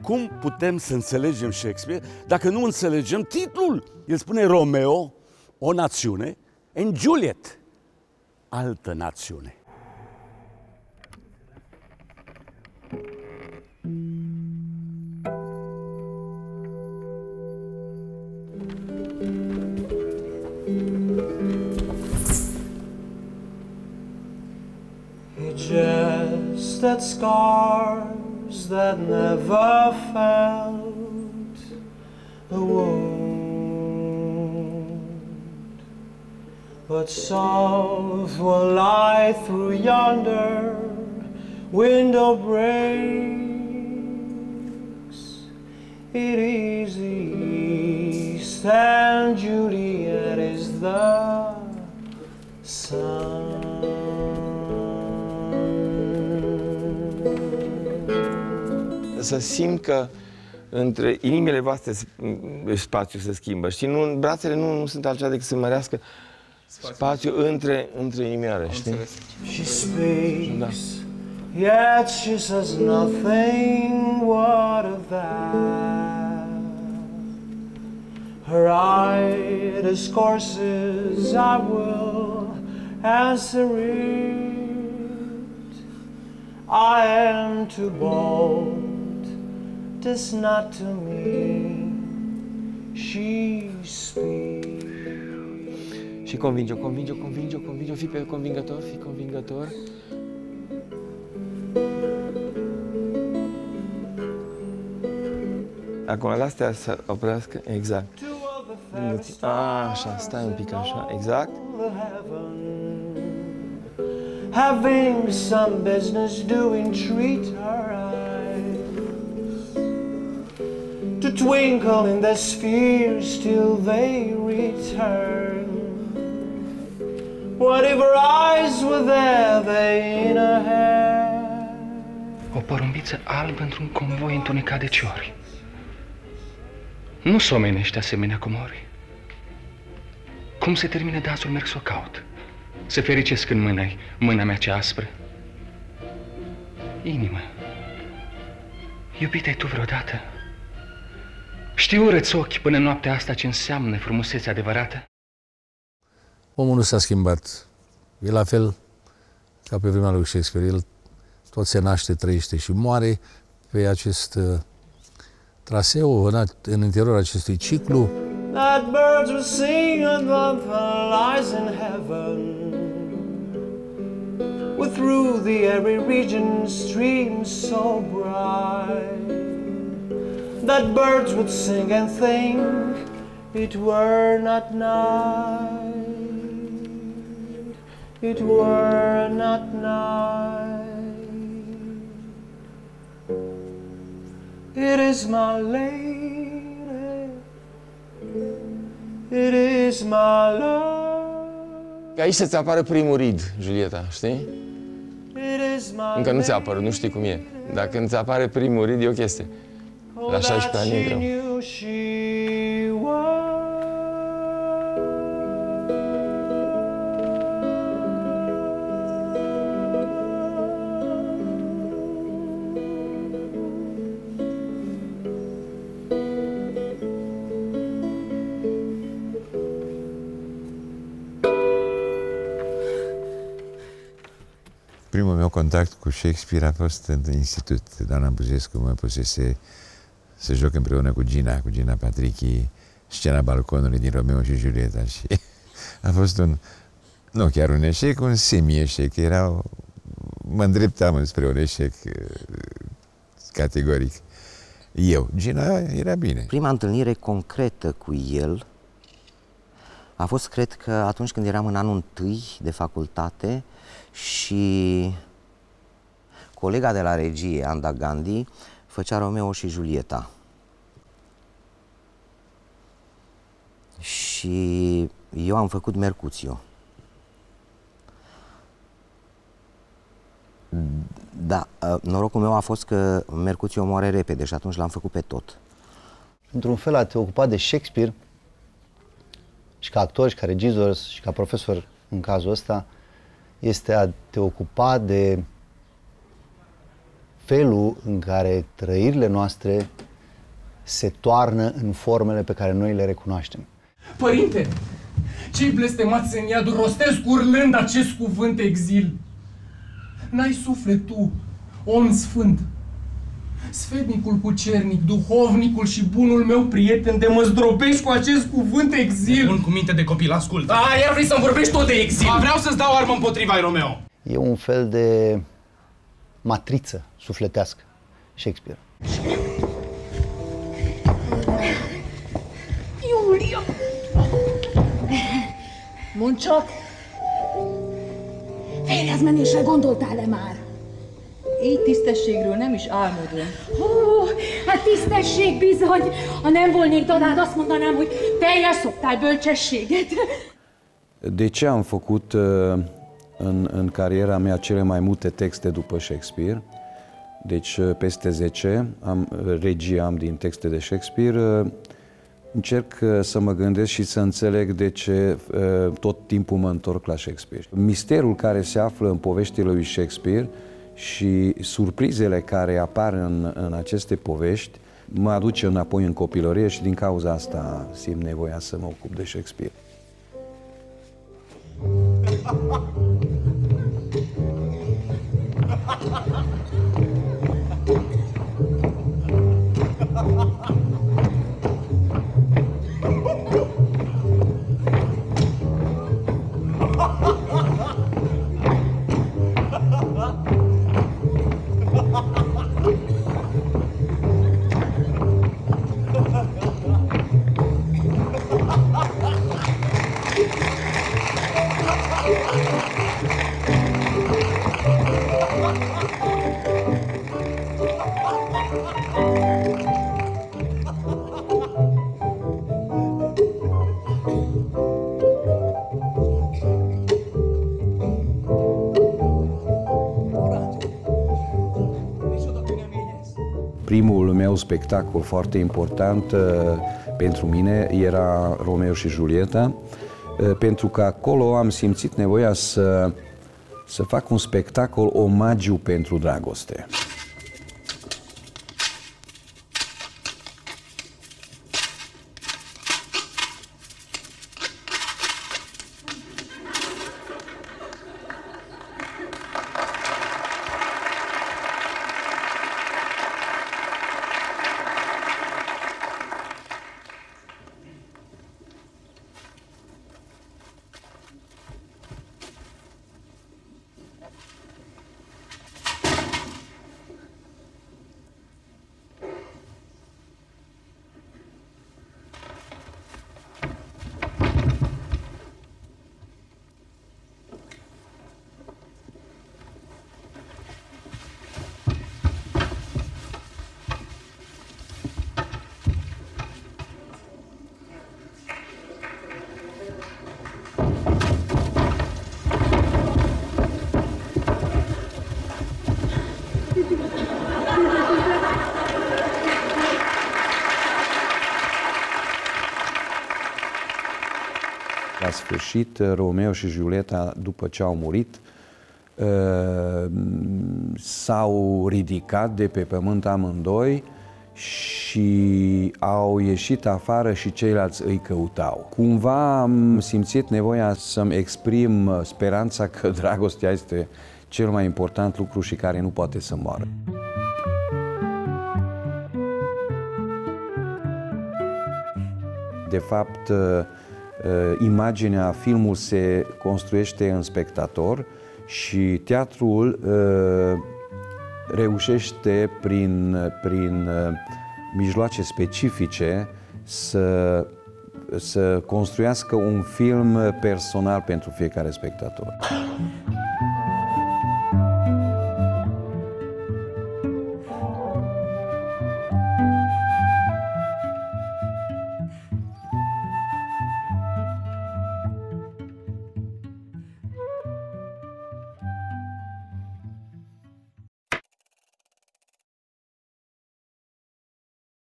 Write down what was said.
Cum putem să înțelegem Shakespeare dacă nu înțelegem titlul? El spune Romeo, o națiune, and Juliet, altă națiune. He just that scars that never felt a wound, but soft will lie through yonder window breaks. It is the east and Juliet is the sun. Să simt că între inimile voastre spațiul se schimbă. Și nu, brațele nu sunt altceva decât să mărească spațiul între inimioare, știi? She speaks, yet she says nothing. What of that? Her eye discourses, I will answer it. I am too bold, 'tis not to me she speaks. Și convinge-o, fii convingător. Acum, la astea să oprească, exact. Așa, stai un pic așa, exact. Having some business doing, treat her eyes to twinkle in the spheres till they return. Whatever eyes were there, they in her hair. O porumbiță albă într-un convoi întunecat de ciori. Nu s-omenește asemenea comori. Cum se termină dansul, merg să o caut. Să fericesc în mâna mea cea aspră. Inimă, iubita-i tu vreodată? Știu-ți ochi până noaptea asta ce înseamnă frumusețe adevărată? Omul nu s-a schimbat. E la fel ca pe vremea lui Shakespeare. El tot se naște, trăiește și moare pe acest traseu, în interiorul acestui ciclu. That birds will sing above her lies in heaven, with through the airy region streams so bright. That birds would sing and think it were not night, it were not night. It is my lady, it is my love. Aici să-ți apară primul rid, Julieta, știi? Încă nu ți-a apărut, nu știi cum e. Dacă nu-ți apare primul rid, e o chestie. La 16 ani e greu. Primul meu contact cu Shakespeare a fost în institut. Doamna Buzescu mă pusese să joc împreună cu Gina Patrichi, scena balconului din Romeo și Julieta. Și a fost nu chiar un eșec, un semi-eșec. Mă îndreptam spre un eșec categoric. Gina era bine. Prima întâlnire concretă cu el a fost, cred că, atunci când eram în anul 1 de facultate și colega de la regie, Anda Gandhi, făcea Romeo și Julieta. Și eu am făcut Mercutio. Da, norocul meu a fost că Mercutio moare repede și atunci l-am făcut pe tot. Într-un fel a te ocupat de Shakespeare și ca actor, și ca regizor, și ca profesor în cazul ăsta, este a te ocupa de felul în care trăirile noastre se toarnă în formele pe care noi le recunoaștem. Părinte, cei blestemați în iadul rostesc urlând acest cuvânt exil. N-ai suflet tu, om sfânt, sfetnicul cucernic, duhovnicul și bunul meu prieten, de mă zdrobești cu acest cuvânt exil. Bun cu minte de copil, ascult. Iar vrei să-mi vorbești tot de exil. Vreau să-ți dau armă împotriva, Romeo. E un fel de matriță sufletească, Shakespeare. Julia! Mondd csak! Fejleszmenésre gondoltál-e már? Így tisztességről nem is álmodom. A tisztesség bizony! Ha nem volnék dadád, azt mondanám, hogy teljes szoptál bölcsességet. De ce am făcut în cariera mea cele mai multe texte după Shakespeare? Deci peste 10 regii am din texte de Shakespeare. Încerc să mă gândesc și să înțeleg de ce tot timpul mă întorc la Shakespeare. Misterul care se află în poveștile lui Shakespeare și surprizele care apar în aceste povești mă aduce înapoi în copilărie și din cauza asta simt nevoia să mă ocup de Shakespeare. Primul meu spectacol foarte important pentru mine era Romeo și Julieta, pentru că acolo am simțit nevoia să fac un spectacol omagiu pentru dragoste. La sfârșit, Romeo și Julieta, după ce au murit, s-au ridicat de pe pământ amândoi și au ieșit afară și ceilalți îi căutau. Cumva am simțit nevoia să-mi exprim speranța că dragostea este cel mai important lucru și care nu poate să moară. De fapt, imaginea, filmul se construiește în spectator și teatrul reușește prin mijloace specifice să construiască un film personal pentru fiecare spectator.